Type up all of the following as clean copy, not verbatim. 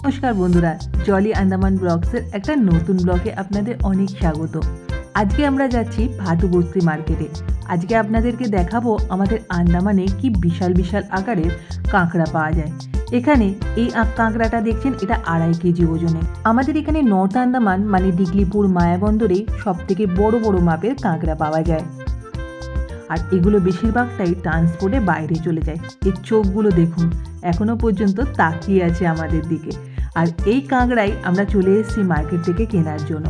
নমস্কার বন্ধুরা, জলি আন্দামান ব্লগসের একটা নতুন ব্লগে আপনাদের অনেক স্বাগত। আজকে আমরা যাচ্ছি ভাতুবস্তি মার্কেটে। আজকে আপনাদেরকে দেখাবো আমাদের আন্দামানে কি বিশাল বিশাল আকারের কাঁকড়া পাওয়া যায়। এখানে এই কাঁকড়াটা দেখছেন, এটা 2.5 কেজি ওজনে। আমাদের এখানে নর্থ আন্দামান মানে ডিগলিপুর মায়াবন্দরে সব থেকে বড় বড় মাপের কাঁকড়া পাওয়া যায়, আর এগুলো বেশিরভাগটাই ট্রান্সপোর্টে বাইরে চলে যায়। এর চোখগুলো দেখুন, এখনো পর্যন্ত তাকিয়ে আছে আমাদের দিকে। আর এই কাঁকড়াই আমরা চলে এসেছি মার্কেট থেকে কেনার জন্য।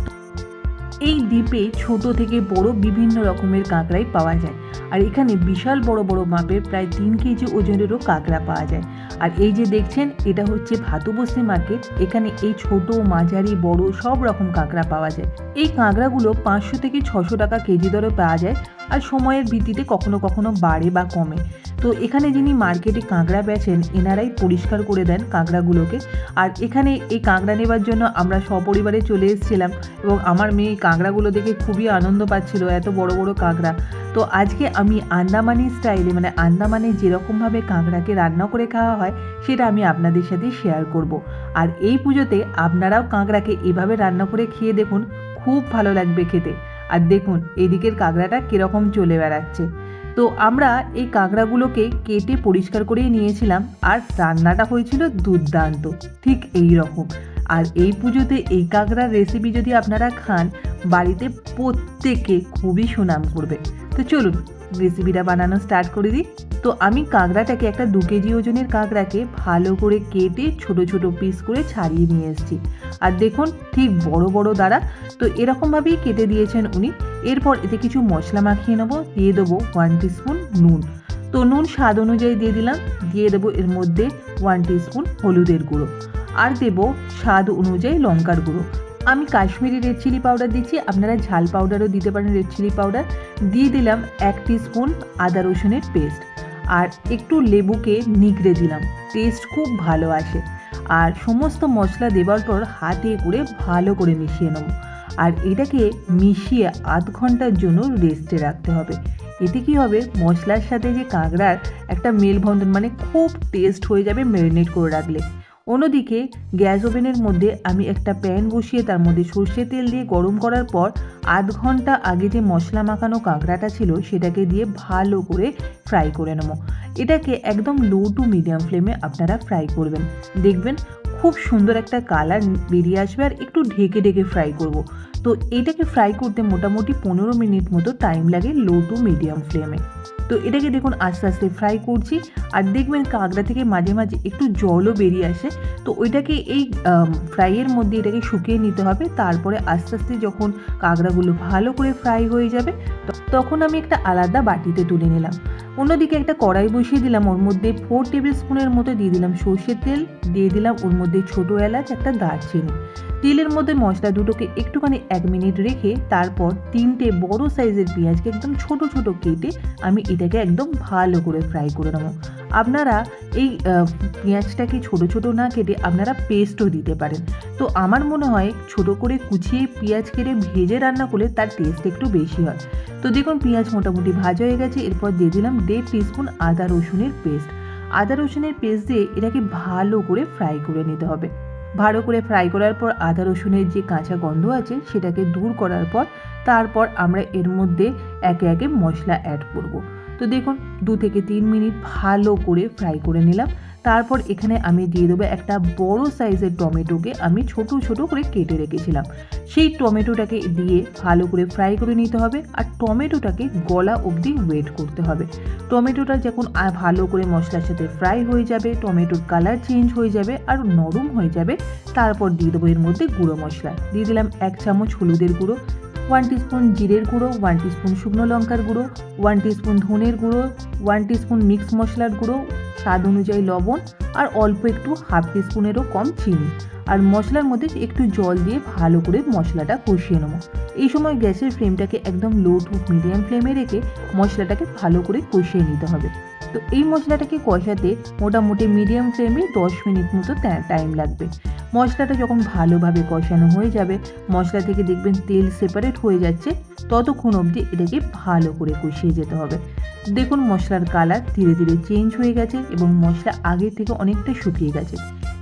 এই দ্বীপে ছোট থেকে বড় বিভিন্ন রকমের কাঁকড়াই পাওয়া যায়, আর এখানে বিশাল বড় বড় মাপের প্রায় 3 কেজি ওজনেরও কাঁকড়া পাওয়া যায়। আর এই যে দেখছেন, এটা হচ্ছে ভাতুবস্তি মার্কেট। এখানে এই ছোট, মাঝারি, বড় সব রকম কাঁকড়া পাওয়া যায়। এই কাঁকড়াগুলো 500 থেকে 600 টাকা কেজি দরে পাওয়া যায়, আর সময়ের ভিত্তিতে কখনো কখনো বাড়ে বা কমে। তো এখানে যিনি মার্কেটে কাঁকড়া বেচেন, এনারাই পরিষ্কার করে দেন কাঁকড়াগুলোকে। আর এখানে এই কাঁকড়া নেবার জন্য আমরা সপরিবারে চলে এসেছিলাম, এবং আমার মেয়ে কাঁকড়াগুলো দেখে খুবই আনন্দ পাচ্ছিল, এত বড় বড় কাঁকড়া। তো আজকে আমি আন্দামানি স্টাইলে, মানে আন্দামানে যেরকমভাবে কাঁকড়াকে রান্না করে খাওয়া হয়, সেটা আমি আপনাদের সাথে শেয়ার করব। আর এই পুজোতে আপনারাও কাঁকড়াকে এভাবে রান্না করে খেয়ে দেখুন, খুব ভালো লাগবে খেতে। আর দেখুন এদিকের কাঁকড়াটা কীরকম চলে বেড়াচ্ছে। তো আমরা এই কাঁকড়াগুলোকে কেটে পরিষ্কার করেই নিয়েছিলাম, আর রান্নাটা হয়েছিল দুর্দান্ত, ঠিক এই রকম। আর এই পুজোতে এই কাঁকড়ার রেসিপি যদি আপনারা খান, বাড়িতে প্রত্যেকে খুবই সুনাম করবে। তো চলুন রেসিপিটা বানানো স্টার্ট করে দিই। তো আমি কাঁকড়াটাকে, একটা 2 কেজি ওজনের কাঁকড়াকে ভালো করে কেটে ছোট ছোট পিস করে ছাড়িয়ে নিয়ে এসেছি। আর দেখুন ঠিক বড় বড় দ্বারা, তো এরকমভাবেই কেটে দিয়েছেন উনি। এরপর এতে কিছু মশলা মাখিয়ে নেবো। দিয়ে দেবো 1 টিস্পুন নুন। তো নুন স্বাদ অনুযায়ী দিয়ে দিলাম। দিয়ে দেবো এর মধ্যে 1 টিস্পুন হলুদের গুঁড়ো, আর দেবো স্বাদ অনুযায়ী লঙ্কার গুঁড়ো। আমি কাশ্মীরি রেড চিলি পাউডার দিচ্ছি, আপনারা ঝাল পাউডারও দিতে পারেন, রেড চিলি পাউডার। দিয়ে দিলাম 1 টিস্পুন আদা রসুনের পেস্ট, আর একটু লেবুকে নিগড়ে দিলাম, টেস্ট খুব ভালো আসে। আর সমস্ত মশলা দেওয়ার পর হাতে করে ভালো করে মিশিয়ে নেব। আর এটাকে মিশিয়ে আধ ঘন্টার জন্য রেস্টে রাখতে হবে। এতে কি হবে, মশলার সাথে যে কাঁকড়ার একটা মেলবন্ধন, মানে খুব টেস্ট হয়ে যাবে ম্যারিনেট করে রাখলে। অন্যদিকে গ্যাস ওভেনের মধ্যে আমি একটা প্যান বসিয়ে তার মধ্যে সর্ষে তেল দিয়ে গরম করার পর আধ ঘন্টা আগে যে মশলা মাখানো কাঁকড়াটা ছিল, সেটাকে দিয়ে ভালো করে ফ্রাই করে নেব। এটাকে একদম লো টু মিডিয়াম ফ্লেমে আপনারা ফ্রাই করবেন, দেখবেন খুব সুন্দর একটা কালার বেরিয়ে আসবে। আর একটু ঢেকে ঢেকে ফ্রাই করব। তো এটাকে ফ্রাই করতে মোটামুটি 15 মিনিট মতো টাইম লাগে লো টু মিডিয়াম ফ্লেমে। তো এটাকে দেখুন আস্তে আস্তে ফ্রাই করছি, আর দেখবেন কাঁকড়া থেকে মাঝে মাঝে একটু জলও বেরিয়ে আসে। তো ওইটাকে এই ফ্রাইয়ের মধ্যে এটাকে শুকিয়ে নিতে হবে। তারপরে আস্তে আস্তে যখন কাঁকড়াগুলো ভালো করে ফ্রাই হয়ে যাবে, তখন আমি একটা আলাদা বাটিতে তুলে নিলাম। অন্যদিকে একটা কড়াই বসিয়ে দিলাম, ওর মধ্যে 4 টেবিল স্পুনের মতো দিয়ে দিলাম সর্ষের তেল। দিয়ে দিলাম ওর মধ্যে ছোটো এলাচ, একটা দারচিনি। তেলের মধ্যে মশলা দুটোকে একটুখানি 1 মিনিট রেখে তারপর 3টে বড় সাইজের পেঁয়াজকে একদম ছোট ছোট কেটে আমি এটাকে একদম ভালো করে ফ্রাই করে নেবো। আপনারা এই পেঁয়াজটাকে ছোট ছোট না কেটে আপনারা পেস্টও দিতে পারেন। তো আমার মনে হয় ছোট করে কুচিয়ে পেঁয়াজ কেটে ভেজে রান্না করলে তার টেস্ট একটু বেশি হয়। তো দেখুন পেঁয়াজ মোটামুটি ভাজা হয়ে গেছে। এরপর দিয়ে দিলাম 1.5 টিস্পুন আদা রসুনের পেস্ট। আদা রসুনের পেস্ট দিয়ে এটাকে ভালো করে ফ্রাই করে নিতে হবে। ভালো করে ফ্রাই করার পর আদা রসুনের যে কাঁচা গন্ধ আছে সেটাকে দূর করার পর তারপর আমরা এর মধ্যে একে একে মশলা অ্যাড করব। তো দেখুন 2 থেকে 3 মিনিট ভালো করে ফ্রাই করে নিলাম। তারপর এখানে আমি দিয়ে দেবো একটা বড় সাইজের টমেটোকে আমি ছোট ছোট করে কেটে রেখেছিলাম। সেই টমেটোটাকে দিয়ে ভালো করে ফ্রাই করে নিতে হবে, আর টমেটোটাকে গলা অবধি ওয়েট করতে হবে। টমেটোটা যখন ভালো করে মশলার সাথে ফ্রাই হয়ে যাবে, টমেটোর কালার চেঞ্জ হয়ে যাবে আর নরম হয়ে যাবে, তারপর দিয়ে দেবো এর মধ্যে গুঁড়ো মশলা। দিয়ে দিলাম 1 চামচ হলুদের গুঁড়ো, 1 টিস্পুন জিরের গুঁড়ো, 1 টিস্পুন শুকনো লঙ্কার গুঁড়ো, 1 টিস্পুন ধনের গুঁড়ো, 1 টিস্পুন মিক্স মশলার গুঁড়ো, স্বাদ অনুযায়ী লবণ, আর অল্প একটু 1/2 টিস্পুনেরও কম চিনি। আর মশলার মধ্যে একটু জল দিয়ে ভালো করে মশলাটা কষিয়ে নেব। এই সময় গ্যাসের ফ্লেমটাকে একদম লো টু মিডিয়াম ফ্লেমে রেখে মশলাটাকে ভালো করে কষিয়ে নিতে হবে। তো এই মশলাটাকে কষাতে মোটামুটি মিডিয়াম ফ্লেমে 10 মিনিট মতো টাইম লাগবে। মশলাটা যখন ভালোভাবে কষানো হয়ে যাবে, মশলা থেকে দেখবেন তেল সেপারেট হয়ে যাচ্ছে, ততক্ষণ অবধি এটাকে ভালো করে কষিয়ে যেতে হবে। দেখুন মশলার কালার ধীরে ধীরে চেঞ্জ হয়ে গেছে এবং মশলা আগের থেকে অনেকটা শুকিয়ে গেছে।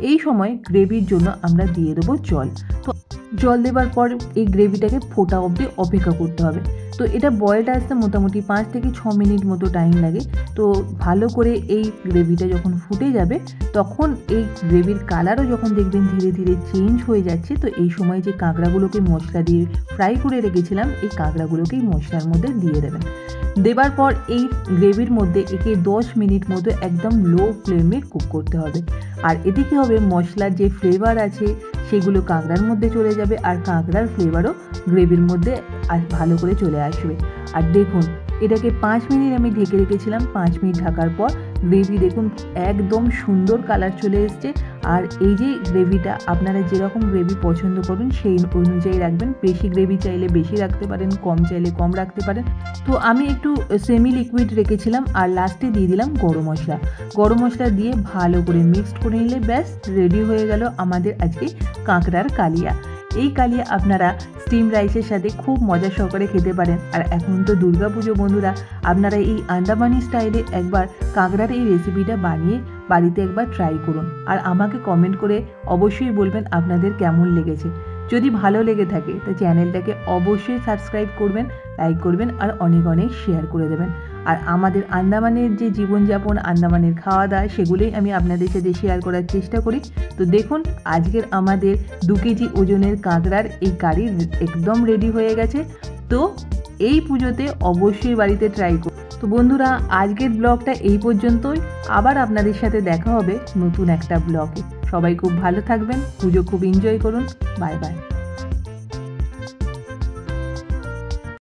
এই সময় গ্রেভির জন্য আমরা দিয়ে দেবো জল। তো জল দেওয়ার পর এই গ্রেভিটাকে ফোটা অবধি অপেক্ষা করতে হবে। তো এটা বয়েলটা আসতে মোটামুটি 5 থেকে 6 মিনিট মতো টাইম লাগে। তো ভালো করে এই গ্রেভিটা যখন ফুটে যাবে তখন এই গ্রেভির কালারও যখন দেখবেন ধীরে ধীরে চেঞ্জ হয়ে যাচ্ছে, তো এই সময় যে কাঁকড়াগুলোকে মশলা দিয়ে ফ্রাই করে রেখেছিলাম এই কাঁকড়াগুলোকেই মশলার মধ্যে দিয়ে দেবেন। দেবার পর এই গ্রেভির মধ্যে একে 10 মিনিট মতো একদম লো ফ্লেমে কুক করতে হবে। আর এতে কী হবে, মশলার যে ফ্লেভার আছে সেগুলো কাঁকড়ার মধ্যে চলে যাবে আর কাঁকড়ার ফ্লেভারও গ্রেভির মধ্যে ভালো করে চলে আসবে। আর দেখুন এটাকে 5 মিনিট আমি ঢেকে রেখেছিলাম। 5 মিনিট ঢাকার পর গ্রেভি দেখুন একদম সুন্দর কালার চলে এসছে। আর এই যে গ্রেভিটা আপনারা যেরকম গ্রেভি পছন্দ করুন সেই অনুযায়ী রাখবেন। বেশি গ্রেভি চাইলে বেশি রাখতে পারেন, কম চাইলে কম রাখতে পারেন। তো আমি একটু সেমি লিকুইড রেখেছিলাম আর লাস্টে দিয়ে দিলাম গরম মশলা। গরম মশলা দিয়ে ভালো করে মিক্সড করে নিলে ব্যাস রেডি হয়ে গেল আমাদের আজকে কাঁকড়ার কালিয়া। এই কালিয়া আপনারা স্টিম রাইসের সাথে খুব মজা সহকারে খেতে পারেন। আর এখন তো দুর্গাপুজো বন্ধুরা, আপনারা এই আন্দামানি স্টাইলে একবার কাঁকড়ার এই রেসিপিটা বানিয়ে বাড়িতে একবার ট্রাই করুন। আর আমাকে কমেন্ট করে অবশ্যই বলবেন আপনাদের কেমন লেগেছে। যদি ভালো লেগে থাকে তো চ্যানেলটাকে অবশ্যই সাবস্ক্রাইব করবেন, লাইক করবেন আর অনেক অনেক শেয়ার করে দেবেন। আর আমাদের আন্দামানের যে জীবনযাপন, আন্দামানের খাওয়া দাওয়া সেগুলোই আমি আপনাদের সাথে শেয়ার করার চেষ্টা করি। তো দেখুন আজকের আমাদের 2 কেজি ওজনের কাঁকড়ার এই কারি একদম রেডি হয়ে গেছে। তো এই পুজোতে অবশ্যই বাড়িতে ট্রাই করুন। তো বন্ধুরা আজকের ব্লগটা এই পর্যন্তই। আবার আপনাদের সাথে দেখা হবে নতুন একটা ব্লগে। সবাই খুব ভালো থাকবেন, পুজো খুব এনজয় করুন। Bye by.